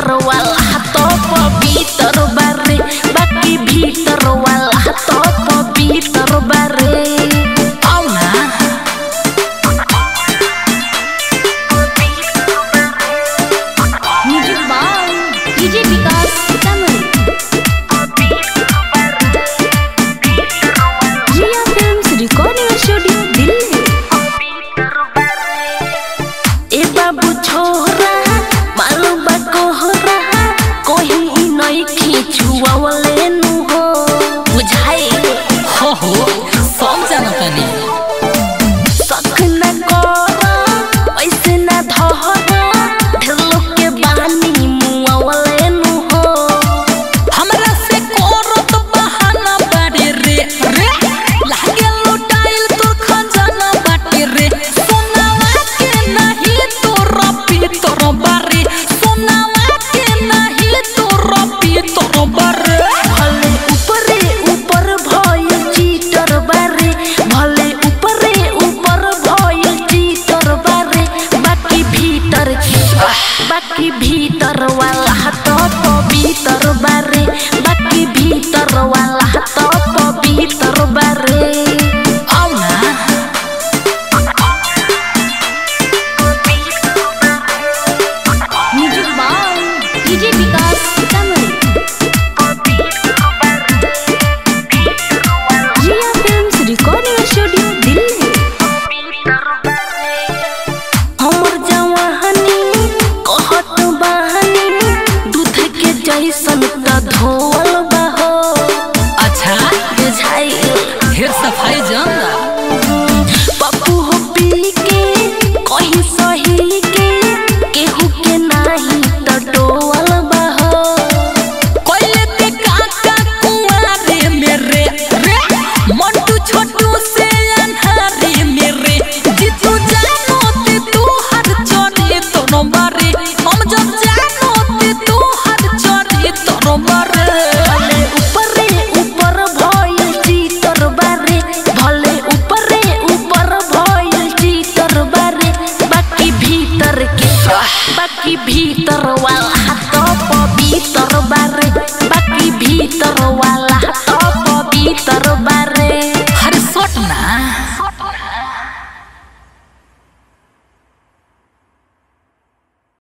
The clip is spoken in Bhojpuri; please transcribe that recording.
भीतर वाला तो पवित्र बारे, बाकी भीतर वाला तो पवित्र बारे। आओ ना music by DJ Vikas Sitamarhi. Jiya films recording studio Delhi. ए बाबू छोरा मालूम बा कोहरा कोही नहीं खींचुआवले नु हो बुझाई हो सब जानतानी सख न कोरा ऐसे न धहरा ढेर लोग के बानी मुआवले नु हो। हमरा से करत बहाना बाड़े रे रे लागे लुटाइल तोर खजाना बाटे रे। सोनावा के नहीं तोर पीतर बारे, सोनावा के नहीं तोर पीतर बारे। भले ऊपरे ऊपर भइल चीटर बारे, भले ऊपरे ऊपर भइल चीटर बारे, बाकी भीतर वाला तो पवित्र बारे, बाकी भीतर वाला तो पवित्र बारे। आओ ना music by DJ Vikas Sitamarhi. Jiya films recording studio Delhi. हमर जवानी कहत बहानी दूध के जैसन त धो